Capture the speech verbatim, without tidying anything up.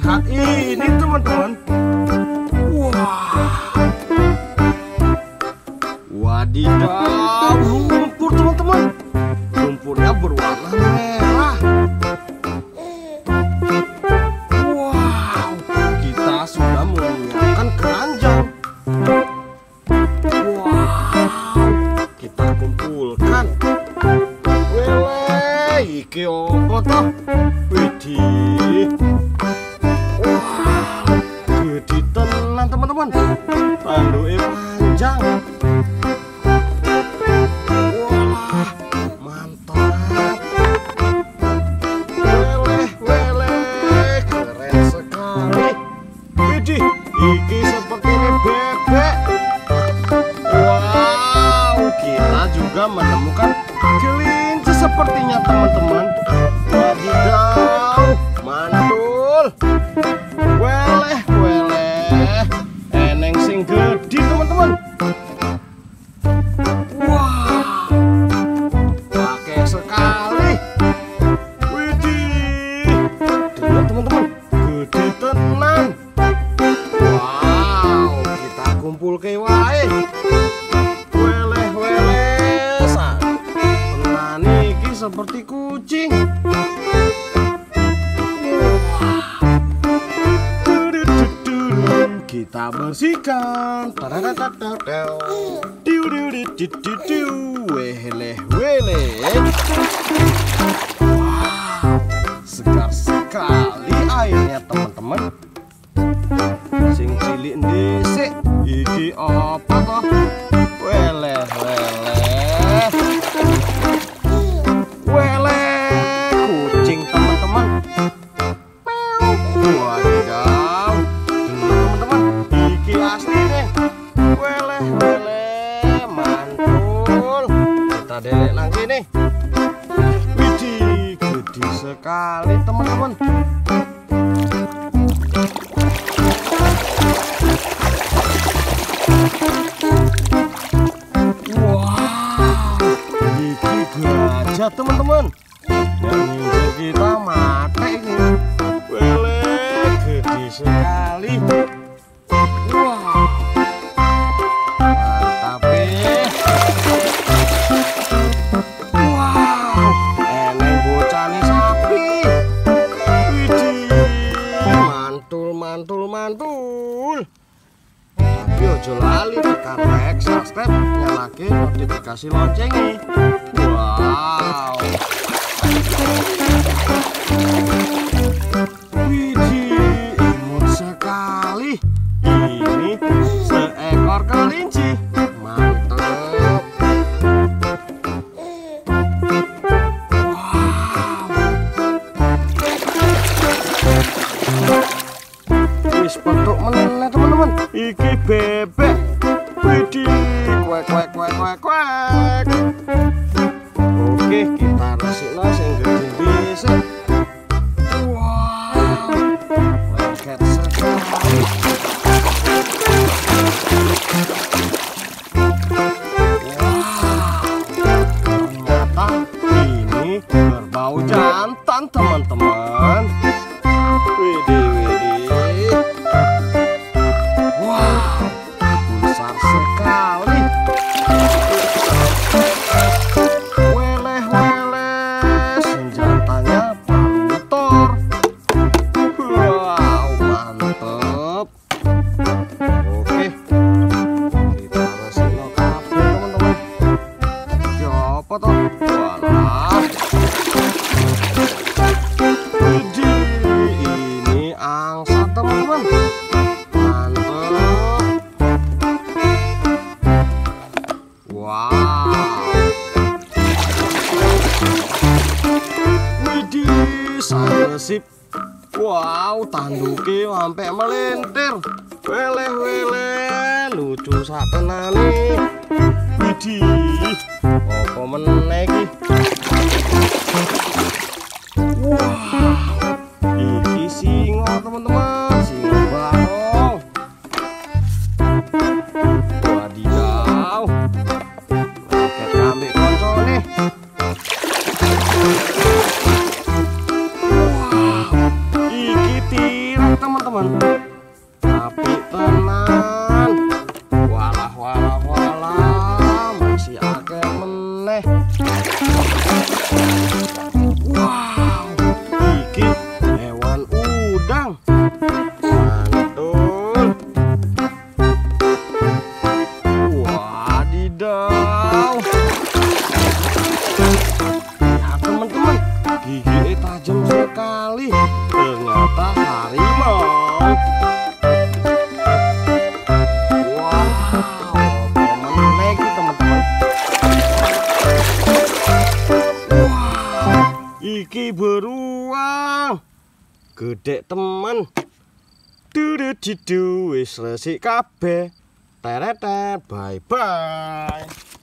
saat ini teman-teman. Wah, wadidaw, lumpur teman-teman. Lumpurnya berwarna merah. Wow, kita sudah menyiapkan keranjang. Wow, kita kumpulkan. Wele, iki opo toh? Widih. Wow, gede tenan teman-teman. Tanduke panjang. Wah, mantap. Wele, wele, keren sekali. Widih, iki seperti bebek. Wow, kita juga menemukan kelinci sepertinya teman-teman. Wadidaw, mantul. Weleh, weleh, eneng sing gede teman-teman. Wah, pakai sekali. Widih, lihat teman-teman, gede tenan. Wow, kita kumpul ke wae. Weleh, weleh, sa tenan iki seperti kucing. Kita bersihkan. Wele, wele. Wow, segar sekali airnya teman-teman. Sing cilik ndisik, iki apa toh? Wele, wele. Wele, kucing teman-teman. Wadidaw, teman-teman, iki asli nih. Wele, wele, mantul. Kita delek nang kene. Widih, gede sekali teman-teman. Wow, iki gajah teman-teman. Yang nginjek kita mati ini. Wele, gede sekali. Wow, mantap ya. Wow, eneng bocane sapi. Widih, mantul, mantul, mantul. Tapi ojo lali tekan like, subscribe, nyalakan notifikasi loncengnya. Wow. Widih, imut sekali. Ini seekor kelinci. Mantap. Wow. Wis bentuk meneh teman-teman. Iki bebek. Widih, kuek kuek kuek kuek kuek. Oke, kita rasikno sing gede dhisik. Wow, lengket sekali. Wow, ternyata ini berbau jantan teman-teman. Widih, widih. Wow, besar sekali. Weleh, weleh, senjatanya palutor. Wow, mantep. Oke, kita resino kafe teman-teman. Iki apa toh? Walah. Widih, ini angsa teman-teman. Mantep. Wow. Widih, sanesip. Wow, tanduke sampai melintir. Weleh, weleh, lucu satenane. Widih, apa meneh iki? Wow, iki singa teman-teman, singa barong. Wadidaw, raket kambing koncone. Wow, iki tirap kabeh. Wow, iki hewan udang. Mantul. Wadidaw. Lihat teman-teman, giginya tajam sekali. Ternyata harimau. Iki beruang gede temen. Dudu wis resik kabeh. Teretet, bye bye.